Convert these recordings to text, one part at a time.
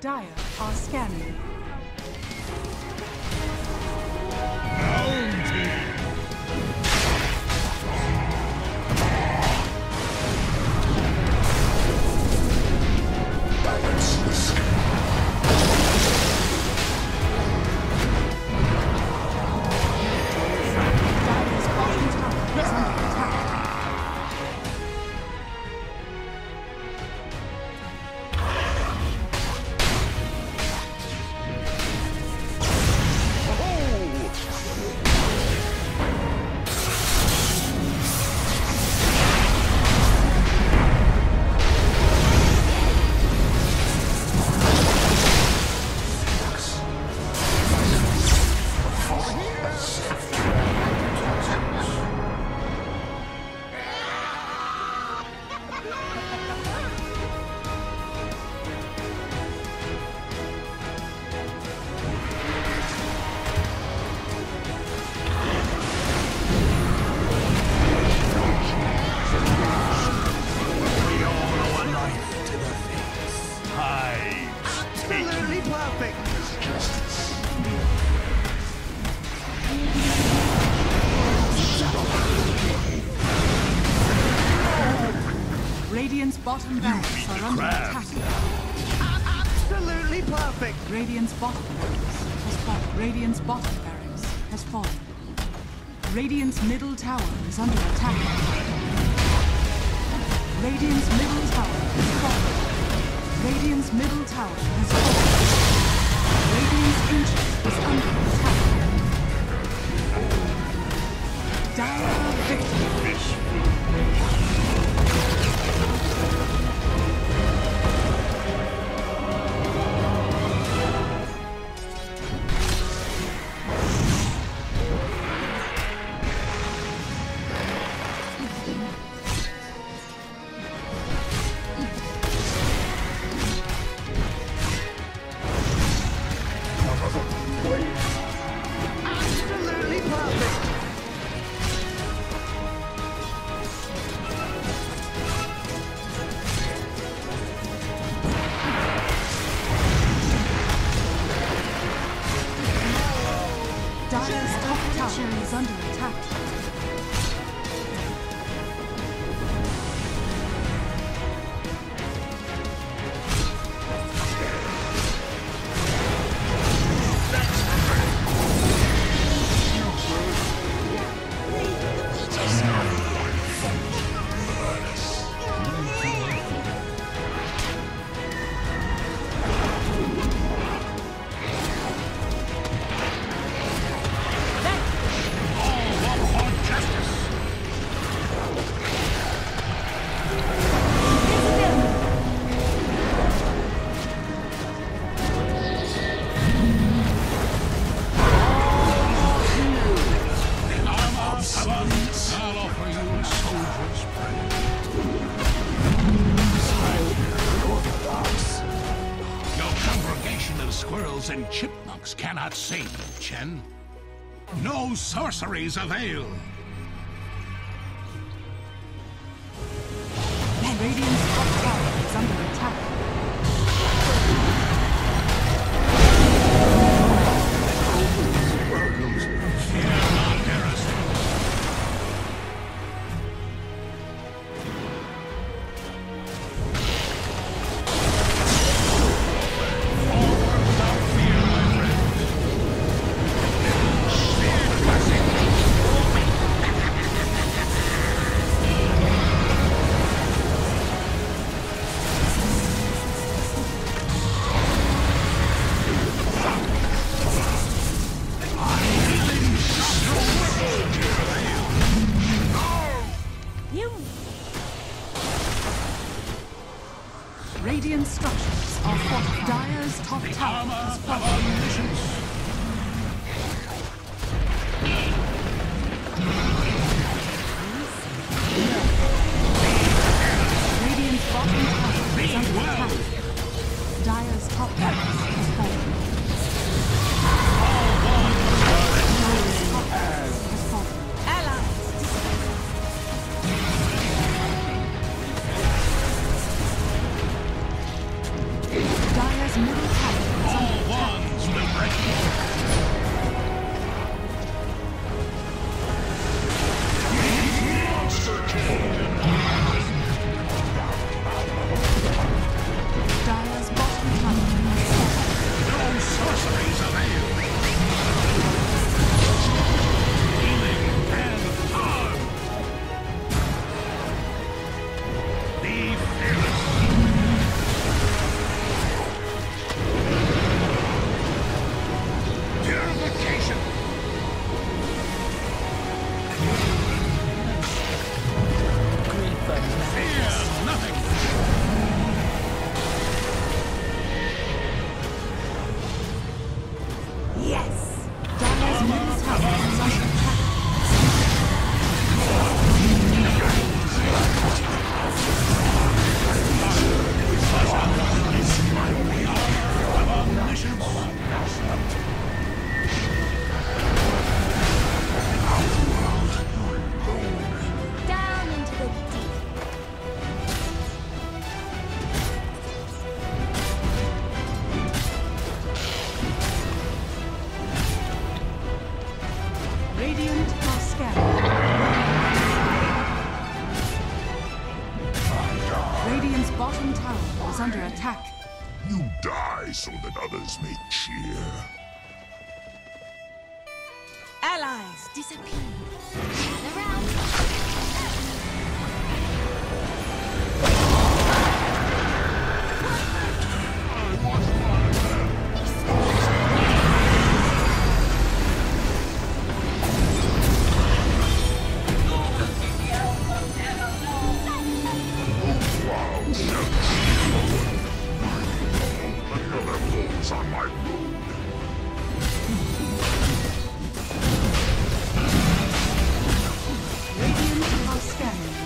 Dire are scanning. Radiant's bottom barracks are under attack. Absolutely perfect! Radiant's bottom barracks has fallen. Radiant's bottom barracks has fallen. Radiant's middle tower is under attack. Radiant's middle tower has fallen. Radiant's middle tower has fallen. Radiant's ancient is under attack. Dire victory. Absolutely perfect! Dire's top tower is under attack. Squirrels and chipmunks cannot save you, Chen. No sorceries avail. Radiant's top tower is under attack. Fear not, heresy. Radiant structures are fortified. Dire's top tower has fallen. Radiant's bottom tower is under attack. Dire's top tower has fallen. Dire's top tower has fallen. Allies Dire's middle under attack. You die so that others may cheer. Allies disappear. Gather round. On my road. Radiant are scanning.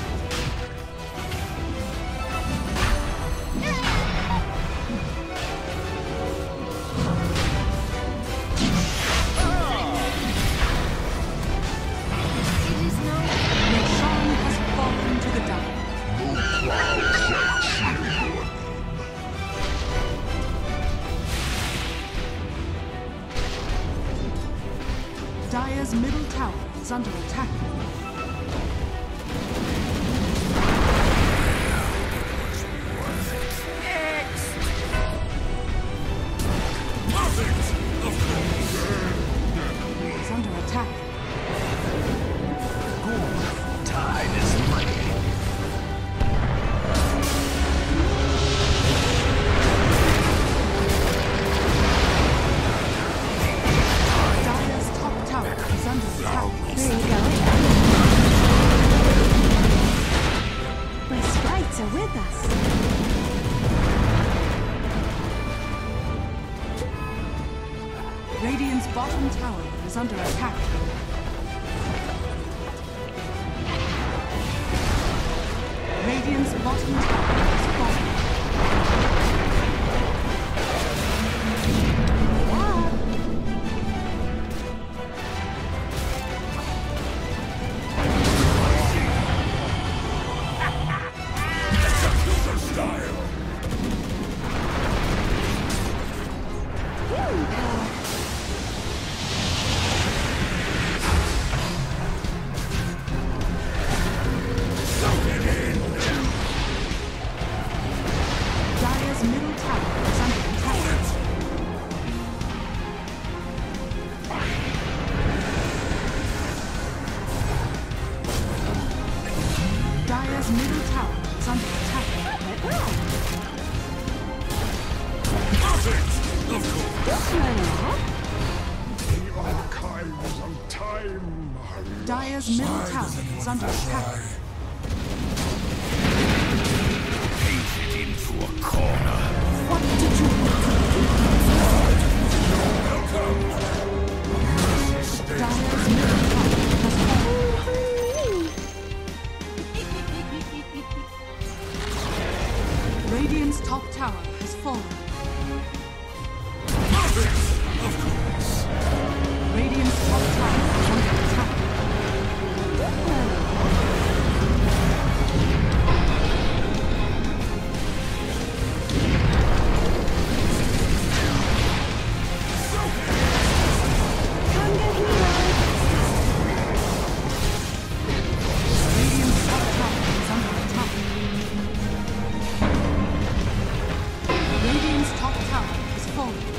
Roshan has fallen to the Dire. No cloud shall cheer your name. Dire's middle tower is under attack. Is under attack. Tide is money. Dire's top tower is under attack. There you go. My sprites are with us. Radiant's bottom tower is under attack. Radiant's bottom tower is falling. Dire's middle tower is under attack. Dire's middle tower is under attack. The archives of time are Dire's middle tower is under attack. Painted into a corner. What did you want? Dire's middle tower has fallen. Radiant's top tower has fallen. Radiant's top tower is under attack. Radiant's top tower is under attack. Radiant's top tower has fallen.